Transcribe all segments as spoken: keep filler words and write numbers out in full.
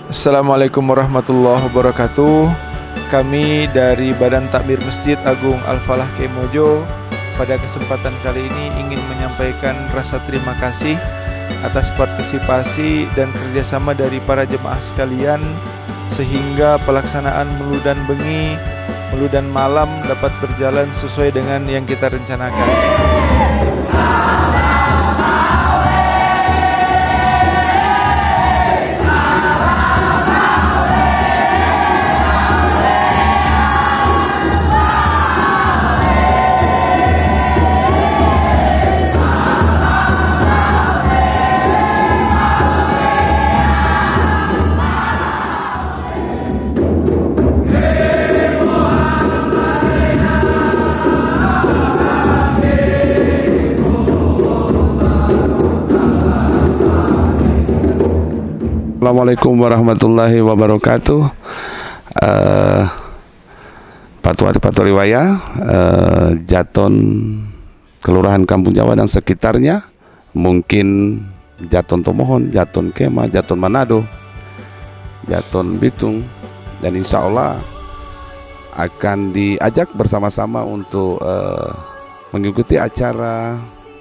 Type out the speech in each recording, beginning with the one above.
Assalamualaikum warahmatullahi wabarakatuh. Kami dari Badan Takmir Masjid Agung Al-Falah Kemojo pada kesempatan kali ini ingin menyampaikan rasa terima kasih atas partisipasi dan kerjasama dari para jemaah sekalian sehingga pelaksanaan Meludan Bengi, Meludan Malam dapat berjalan sesuai dengan yang kita rencanakan. Assalamualaikum warahmatullahi wabarakatuh. uh, Patuari Patuari Waya, uh, Jaton Kelurahan Kampung Jawa dan sekitarnya, mungkin Jaton Tomohon, Jaton Kema, Jaton Manado, Jaton Bitung, dan insya Allah akan diajak bersama-sama untuk uh, mengikuti acara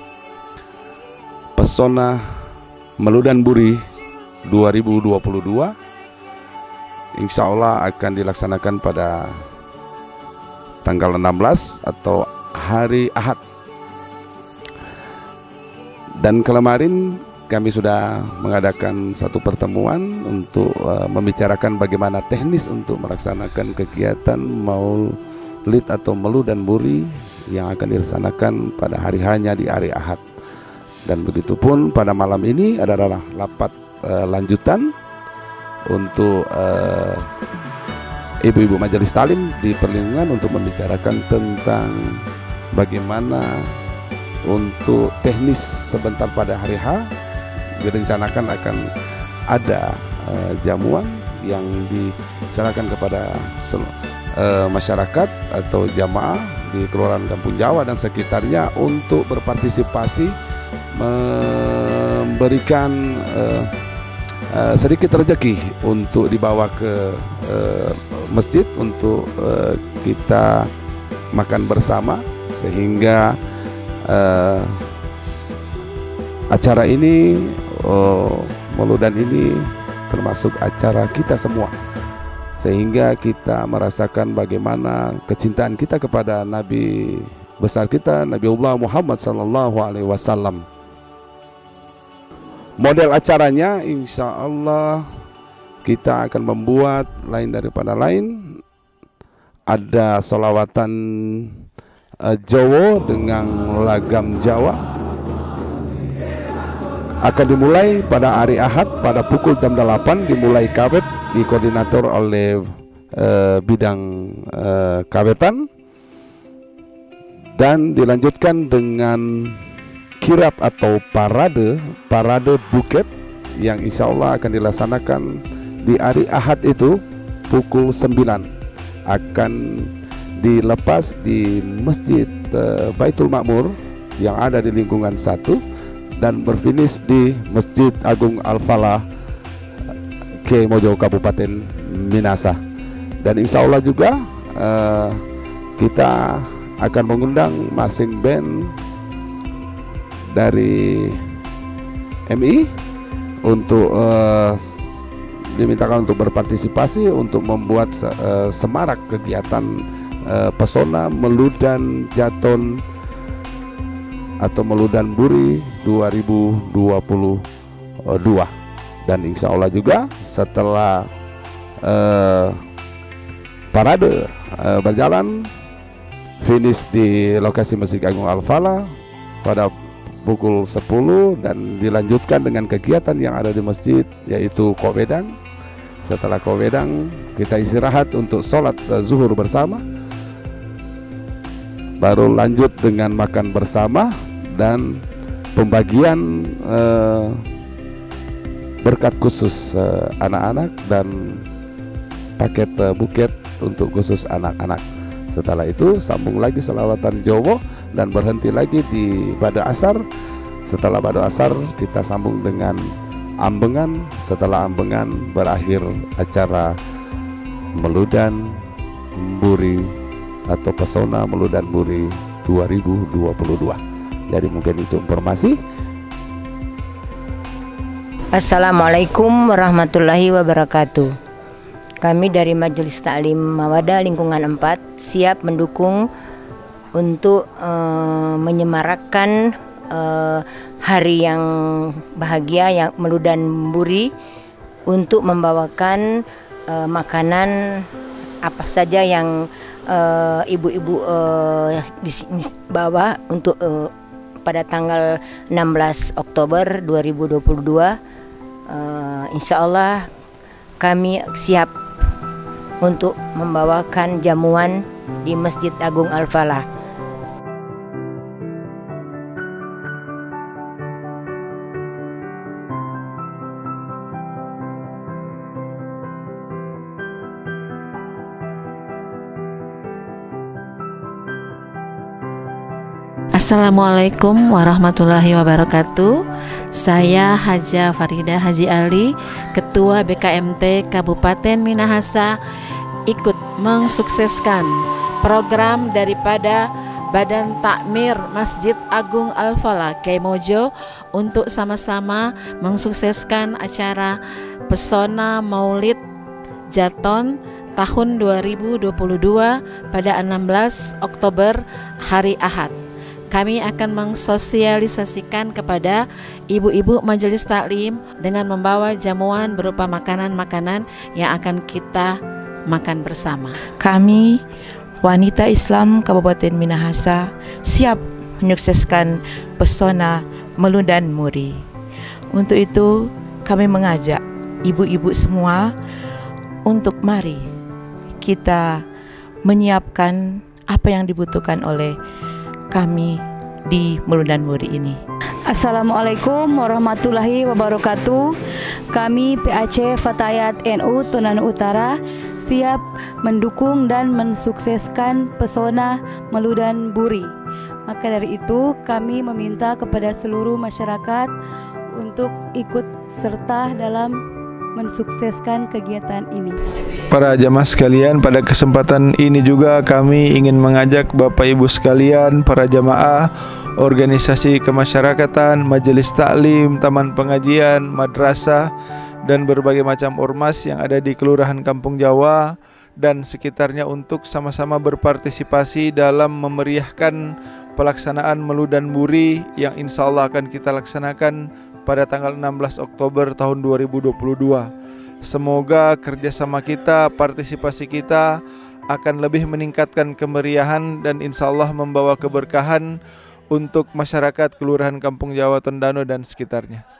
Pesona Meludan Buri dua ribu dua puluh dua. Insya Allah akan dilaksanakan pada tanggal enam belas atau hari Ahad. Dan kemarin kami sudah mengadakan satu pertemuan untuk uh, membicarakan bagaimana teknis untuk melaksanakan kegiatan Maulid atau Meludan Buri yang akan dilaksanakan pada hari hanya di hari Ahad. Dan begitupun pada malam ini adalah rapat Uh, lanjutan untuk uh, ibu-ibu majelis talim di perlindungan untuk membicarakan tentang bagaimana untuk teknis sebentar pada hari H direncanakan akan ada uh, jamuan yang diserahkan kepada uh, masyarakat atau jamaah di Kelurahan Kampung Jawa dan sekitarnya untuk berpartisipasi memberikan uh, Uh, sedikit rezeki untuk dibawa ke uh, masjid untuk uh, kita makan bersama, sehingga uh, acara ini uh, Meludan ini termasuk acara kita semua, sehingga kita merasakan bagaimana kecintaan kita kepada Nabi besar kita, Nabiullah Muhammad sallallahu alaihi wasallam. Model acaranya insya Allah kita akan membuat lain daripada lain. Ada solawatan uh, Jawa dengan lagam Jawa. Akan dimulai pada hari Ahad pada pukul jam delapan, dimulai kawet, dikoordinator oleh uh, bidang uh, kawetan, dan dilanjutkan dengan kirap atau parade parade buket yang insya Allah akan dilaksanakan di hari Ahad itu pukul sembilan, akan dilepas di Masjid uh, Baitul Makmur yang ada di lingkungan satu dan berfinish di Masjid Agung Al-Falah Kemojo Kabupaten Minasa. Dan insya Allah juga uh, kita akan mengundang marching band dari M I untuk uh, dimintakan untuk berpartisipasi untuk membuat uh, semarak kegiatan uh, Pesona Meludan Jaton atau Meludan Buri dua ribu dua puluh dua. Dan insya Allah juga setelah uh, parade uh, berjalan finish di lokasi Masjid Agung Al-Falah pada pukul sepuluh dan dilanjutkan dengan kegiatan yang ada di masjid, yaitu Kowedang. Setelah Kowedang kita istirahat untuk sholat uh, zuhur bersama, baru lanjut dengan makan bersama dan pembagian uh, berkat khusus anak-anak uh, dan paket uh, buket untuk khusus anak-anak. Setelah itu sambung lagi selawatan Jawa dan berhenti lagi di Bada Asar. Setelah Bada Asar kita sambung dengan Ambengan. Setelah Ambengan berakhir acara Meludan Buri atau Pesona Meludan Buri dua ribu dua puluh dua. Jadi mungkin itu informasi. Assalamualaikum warahmatullahi wabarakatuh. Kami dari Majelis Taklim Mawadah Lingkungan empat siap mendukung untuk uh, menyemarakkan uh, hari yang bahagia yang Meludan Buri, untuk membawakan uh, makanan apa saja yang ibu-ibu uh, uh, bawa untuk uh, pada tanggal enam belas Oktober dua ribu dua puluh dua. uh, Insya Allah kami siap untuk membawakan jamuan di Masjid Agung Al-Falah. Assalamualaikum warahmatullahi wabarakatuh. Saya Haja Farida Haji Ali, Ketua B K M T Kabupaten Minahasa, ikut mensukseskan program daripada Badan Takmir Masjid Agung Al-Falah Kemojo untuk sama-sama mensukseskan acara Pesona Maulid Jaton tahun dua ribu dua puluh dua pada enam belas Oktober hari Ahad. Kami akan mensosialisasikan kepada ibu-ibu majelis taklim dengan membawa jamuan berupa makanan-makanan yang akan kita makan bersama. Kami wanita Islam Kabupaten Minahasa siap menyukseskan Pesona Meludan Buri. Untuk itu kami mengajak ibu-ibu semua untuk mari kita menyiapkan apa yang dibutuhkan oleh kami di Meludan Buri ini. Assalamualaikum warahmatullahi wabarakatuh. Kami P A C Fatayat N U Tondano Utara siap mendukung dan mensukseskan Pesona Meludan Buri. Maka dari itu kami meminta kepada seluruh masyarakat untuk ikut serta dalam mensukseskan kegiatan ini. Para jamaah sekalian, pada kesempatan ini juga kami ingin mengajak Bapak Ibu sekalian, para jamaah, organisasi kemasyarakatan, majelis taklim, taman pengajian, madrasah, dan berbagai macam ormas yang ada di Kelurahan Kampung Jawa dan sekitarnya untuk sama-sama berpartisipasi dalam memeriahkan pelaksanaan Meludan Buri yang insya Allah akan kita laksanakan pada tanggal enam belas Oktober tahun dua ribu dua puluh dua. Semoga kerjasama kita, partisipasi kita akan lebih meningkatkan kemeriahan dan insya Allah membawa keberkahan untuk masyarakat Kelurahan Kampung Jawa Tondano dan sekitarnya.